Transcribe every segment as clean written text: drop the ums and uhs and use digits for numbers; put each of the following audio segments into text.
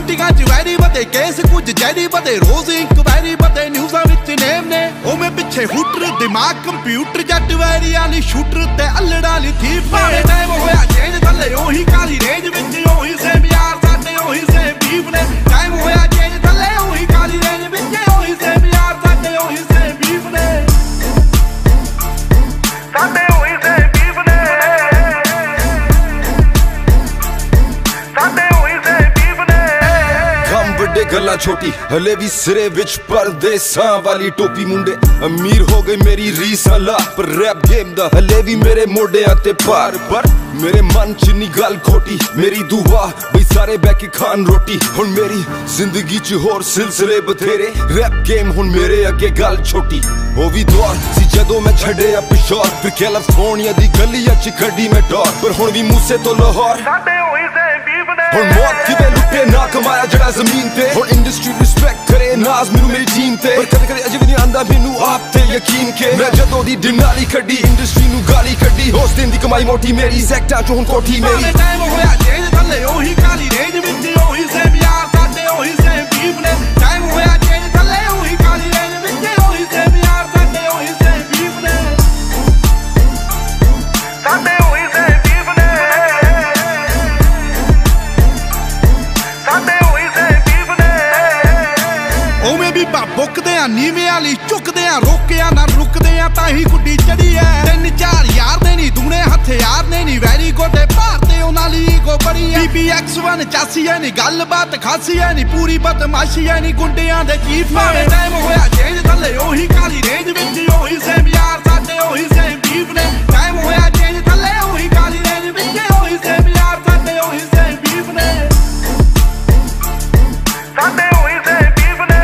ਪੋਲੀਟਿਕਾਂ ਚ ਵੈਰੀ ਵਧੇ ਕੇਸ ਕੁਝ ਜੈਰੀ ਵਧੇ ਰੋਜ਼ ਇਨਕੁਆਇਰੀ ਵਧੇ ਨਿਊਜ਼ਾਂ ਵਿੱਚ ਨੇਮ ਨੇ ਉਵੇਂ ਪਿੱਛੇ ਹੂਟਰ ਦਿਮਾਗ ਕੰਪਿਊਟਰ ਜੱਟ ਵੈਰੀਆਂ ਲਈ ਸ਼ੂਟਰ ਤੇ ਅਲੜਾਂ ਲਈ ਥੀਪ ਭਾਵੇਂ ਟਾਈਮ ਹੋਇਆ ਚੇਂਜ ਥੱਲੇ ਉਹੀ ਕਾਲੀ ਰੇਂਜ ਵਿੱਚ ਉਹੀ ਸੇਮ ਯਾਰ ਸਾਡੇ ਉਹੀ ਸੇਮ ਬੀਫ ਨੇ ਟਾਈਮ ਹੋਇਆ ਚੇਂਜ ਥੱਲੇ ਉਹੀ ਕਾਲੀ ਰੇਂਜ ਵਿੱਚ ਉਹੀ ਸੇਮ ਯਾਰ ਸਾਡੇ ਉਹੀ ਸੇਮ ਬੀਫ ਨੇ ਸਾਡੇ ਉਹੀ ਸੇਮ ਬੀਫ ਨੇ ਸਾਡੇ ਉਹੀ ਸੇਮ ਬੀਫ ਨੇ ਕੰਮ ਵੱਡੇ ਗੱਲਾਂ ਛੋਟੀ ਹਲੇ ਵੀ ਸਿਰੇ ਵਿੱਚ ਪਰਦੇਸਾਂ ਵਾਲੀ ਟੋਪੀ ਮੁੰਡੇ ਅਮੀਰ ਹੋ ਗਏ ਮੇਰੀ ਰੀਸਾਂ ਲਾ ਪਰ ਰੈਪ ਗੇਮ ਦਾ ਹਲੇ ਵੀ ਮੇਰੇ ਮੋਢਿਆਂ ਤੇ ਭਾਰ ਪਰ ਮੇਰੇ ਮਨ ਚ ਨੀ ਗੱਲ ਖੋਟੀ ਮੇਰੀ ਦੁਆ ਬਈ ਸਾਰੇ ਬਹਿ ਕੇ ਖਾਣ ਰੋਟੀ ਹੁਣ ਮੇਰੀ ਜ਼ਿੰਦਗੀ ਚ ਹੋਰ ਸਿਲਸਿਲੇ ਬਥੇਰੇ ਰੈਪ ਗੇਮ ਹੁਣ ਮੇਰੇ ਅੱਗੇ ਗੱਲ ਛੋਟੀ ਉਹ ਵੀ ਦੌਰ ਸੀ ਜਦੋਂ ਮੈਂ ਛੱਡਿਆ ਪਿਸ਼ੌਰ ਫਿਰ ਕੈਲੀਫੋਰਨੀਆ ਦੀ ਗਲੀਆਂ ਚ ਕੱਢੀ ਮੈਂ ਡੋਰ ਪਰ ਹੁਣ ਵੀ ਮੂਸੇ ਤੋਂ ਲਾਹੌਰ ਸਾਡੇ ਹੋਈ ਸੇਮ ਬੀਫ ਨੇ ਹੁਣ ਮੌਤ ਕਿਵੇਂ ਲੁੱਟੇ ਨਾ ਕਮਾਇਆ ਜਿਹੜਾ ਜ਼ਮੀਨ ਤੇ ਹੁਣ ਇੰਡਸਟਰੀ ਰਿਸਪੈਕਟ ਕਰੇ ਨਾਜ਼ ਮੈਨੂੰ ਮੇਰੀ ਟੀਮ ਤੇ ਪਰ ਕਦੇ ਕਦੇ ਅਜੇ ਵੀ ਨਹੀਂ ਆਂਦਾ ਮੈਨੂੰ ਆਪ ਤੇ ਯਕੀਨ ਕੇ ਮੈਂ ਜਦੋਂ ਦੀ ਦਿਨਾਲੀ ਕੱਢੀ ਇੰਡਸਟਰੀ ਨੂੰ ਗਾਲੀ ਕੱਢੀ ਉਸ ਦਿਨ ਦੀ ਕਮਾਈ ਮੋਟੀ ਮੇਰੀ ਸੈਕਟਾਂ ਚ ਹੁਣ ਕੋਠੀ ਮੇਰੀ ਟਾਈਮ ਹੋਇਆ ਚੇਂਜ ਥੱਲੇ ਉਹੀ ਕਾਲੀ ਰੇਂਜ ਵਿੱਚ ਉਹੀ ਸੇਮ ਯਾਰ ਸਾਡੇ ਉਹੀ ਸੇਮ ਬੀਫ ਨੇ ਟਾਈਮ ਹੋਇਆ ਚੇਂਜ ਥੱਲੇ ਉਹੀ ਕਾਲੀ ਰੇਂਜ ਵਿੱਚ ਉਹੀ ਸੇਮ ਯਾਰ ਸਾਡੇ ਉਹੀ ਸੇਮ ਬੀਫ ਨੇ ਸਾਡੇ ਉਹੀ ਸੇਮ ਬੀਫ ਨੇ ਸਾਡੇ ਉਹੀ ਸੇਮ ਬੀਫ ਨੇ ਉਵੇਂ ਵੀ ਬੁੱਕਦੇ ਆ ਨੀਵੇਂ ਵਾਲੀ ਝੁਕਦੇ ਆ ਰੋਕਿਆ ਨਾ ਰੁਕਦੇ ਆ ਤਾਂ ਹੀ ਗੁੱਡੀ ਚੜੀ ਐ 3-4 ਯਾਰ ਦੇ ਨੀ ਦੁਗਣੇ ਹਥਿਆਰ ਨੇ ਨੀ ਵੈਰੀ ਗੋਡੇ ਭਾਰਤੇ ਉਹਨਾਂ ਲਈ ਈਗੋ ਬੜੀ ਐ BBX1 ਚਾਸੀ ਐ ਨੀ ਗੱਲਬਾਤ ਖਾਸੀ ਐ ਨੀ ਪੂਰੀ ਬਦਮਾਸ਼ੀ ਐ ਨੀ ਗੁੰਡਿਆਂ ਦੇ ਚੀਫ ਭਾਵੇਂ ਟਾਈਮ ਹੋਇਆ ਚੇਂਜ ਥੱਲੇ ਉਹੀ ਕਾਲੀ ਰੇਂਜ ਵਿੱਚ ਉਹੀ ਸੇਮ ਯਾਰ ਸਾਡੇ ਉਹੀ ਸੇਮ ਬੀਫ ਨੇ ਟਾਈਮ ਹੋਇਆ ਚੇਂਜ ਥੱਲੇ ਉਹੀ ਕਾਲੀ ਰੇਂਜ ਵਿੱਚ ਉਹੀ ਸੇਮ ਯਾਰ ਸਾਡੇ ਉਹੀ ਸੇਮ ਬੀਫ ਨੇ ਸਾਡੇ ਉਹੀ ਸੇਮ ਬੀਫ ਨੇ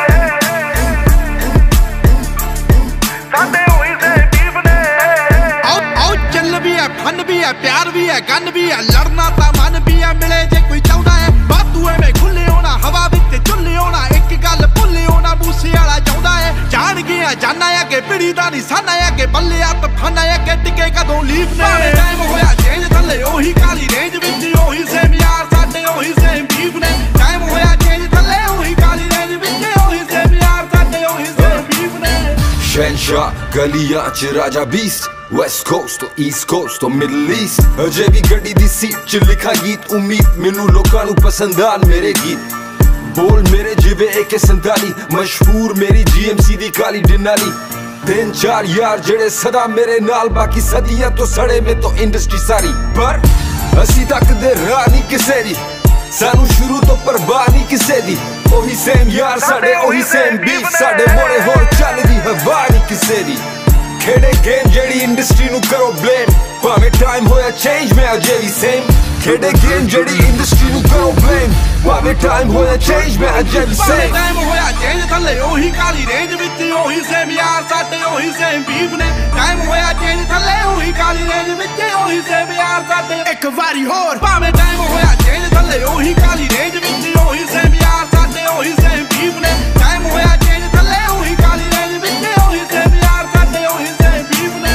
ਸਾਡੇ ਉਹੀ ਸੇਮ ਬੀਫ ਨੇ ਆਓ ਚੱਲ ਵੀ ਐ ਫਨ ਵੀ ਐ ਪਿਆਰ ਵੀ ਐ ਗਨ ਵੀ ਐ ਲੜਨਾ ਤਾਂ ਮਨ ਵੀ ਐ ਮਿਲੇ ਜੇ ਕੋਈ ਚਾਹੁੰਦਾ ਐ ਵਾਧੂ ਐਵੇਂ ਖੁੱਲੇ ਹੋਣਾ ਹਵਾ ਵਿੱਚ ਝੁੱਲੇ ਹੋਣਾ ਇੱਕ ਗੱਲ ਭੁੱਲੇ ਹੋਣਾ ਮੂਸੇ ਵਾਲਾ ਚਾਹੁੰਦਾ ਐ ਜਾਣ ਗਿਆ ਜਾਨਾ ਐ ਕਿ ਪਿੜੀ ਦਾ ਨਿਸ਼ਾਨਾ ਐ ਕਿ ਬੱਲੇ ਆ ਤਫਾਨਾ ਐ ਕਿ ਟਿਕੇ ਕਦੋਂ ਲੀਫ ਨੇ ਟਾਈਮ ਹੋਇਆ ਚੇਂਜ ਥੱਲੇ ਉਹੀ ਕਾਲੀ ਰੇਂਜ ਵਿੱਚ ਉਹੀ ਸੇਮ ਯਾਰ ਸਾਡੇ ਉਹੀ ਸੇਮ ਬੀਫ ਨੇ ਟਾਈਮ ਹੋਇਆ ਚੇਂਜ ਥੱਲੇ ਉਹੀ ਕਾਲੀ ਰੇਂਜ ਵਿੱਚ ਉਹੀ ਸੇਮ ਯਾਰ ਸਾਡੇ ਉਹੀ ਸੇਮ ਬੀਫ ਨੇ ਸ਼ਹਿਨਸ਼ਾਹ ਗਲੀਆਂ ਚ ਰਾਜਾ ਬੀਸਟ ਵੈਸਟ ਕੋਸਟ ਤੋਂ ਈਸਟ ਕੋਸਟ ਤੋਂ ਮਿਡਲ ਈਸਟ ਅਜੇ ਵੀ ਗੱਡੀ ਦੀ ਸੀਟ ਚ ਲਿਖਾ ਗੀਤ ਉਮੀਦ ਮੈਨੂੰ ਲੋਕਾਂ ਨੂੰ ਪਸੰਦ ਆਣ ਮੇਰੇ ਗੀਤ ਬੋਲ ਮੇਰੇ ਜਿਵੇਂ AK-47 ਮਸ਼ਹੂਰ ਮੇਰੀ GMC ਦੀ ਕਾਲੀ ਡਿਨਾਲੀ 3-4 ਯਾਰ ਜਿਹੜੇ ਸਦਾ ਮੇਰੇ ਨਾਲ ਬਾਕੀ ਸਦੀਆਂ ਤੋਂ ਸੜੇ ਮੇ ਤੋਂ ਇੰਡਸਟਰੀ ਸਾਰੀ ਪਰ ਅਸੀਂ ਤੱਕਦੇ ਰਾਹ ਨਹੀਂ ਕਿਸੇ ਦੀ ਸਾਨੂੰ ਸ਼ੁਰੂ ਤੋਂ ਪਰਵਾਹ ਨਹੀਂ ਕਿਸੇ ਦੀ ਉਹੀ ਸੇਮ ਯਾਰ ਸਾਡੇ ਉਹੀ ਸੇਮ ਬੀਫ ਸਾਡੇ ਮੋੜੇ ਹੋਰ ਚੱਲਦੀ ਹਵਾ ਨਹੀਂ ਕਿਸੇ ਦੀ ਖੇਡੇ ਗੇਮ ਜਿਹੜੀ ਇੰਡਸਟਰੀ ਨੂੰ ਕਰੋ ਬਲੇਮ ਭਾਵੇਂ ਟਾਈਮ ਹੋਇਆ ਚੇਂਜ ਮੈਂ ਅਜੇ ਵੀ ਸੇਮ ਖੇਡੇ ਗੇਮ ਜਿਹੜੀ ਇੰਡਸਟਰੀ ਨੂੰ ਕਰੋ ਬਲੇਮ ਭਾਵੇਂ ਟਾਈਮ ਹੋਇਆ ਚੇਂਜ ਮੈਂ ਅਜੇ ਵੀ ਸੇਮ ਟਾਈਮ ਹੋਇਆ ਚੇਂਜ ਥੱਲੇ ਉਹੀ ਕਾਲੀ ਰੇਂਜ ਵਿੱਚ ਉਹੀ ਸੇਮ ਯਾਰ ਸਾਡੇ ਉਹੀ ਸੇਮ ਬੀਫ ਨੇ ਟਾਈਮ ਹੋਇਆ ਚੇਂਜ ਥੱਲੇ ਉਹੀ ਕਾਲੀ ਰੇਂਜ ਵਿੱਚ ਉਹੀ ਸੇਮ ਯਾਰ ਸਾਡੇ ਇੱਕ ਵਾਰੀ ਹੋਰ ਭਾਵੇਂ ਟਾਈਮ ਹੋਇਆ ਚੇਂਜ ਥੱਲੇ ਉਹੀ ਕਾਲੀ ਰੇਂਜ ਵਿੱਚ ਉਹੀ ਸੇਮ ਯਾਰ ਸਾਡੇ ਉਹੀ ਸੇਮ ਬੀਫ ਨੇ ਟਾਈਮ ਹੋਇਆ ਚੇਂਜ ਥੱਲੇ ਉਹੀ ਕਾਲੀ ਰੇਂਜ ਵਿੱਚ ਉਹੀ ਸੇਮ ਯਾਰ ਸਾਡੇ ਉਹੀ ਸੇਮ ਬੀਫ ਨੇ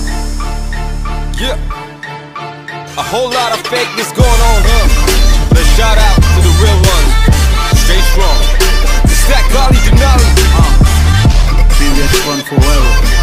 A whole lot of fakeness going on, But shout out to the real ones. Stay strong. Stack Kali Denali. BBX1 forever.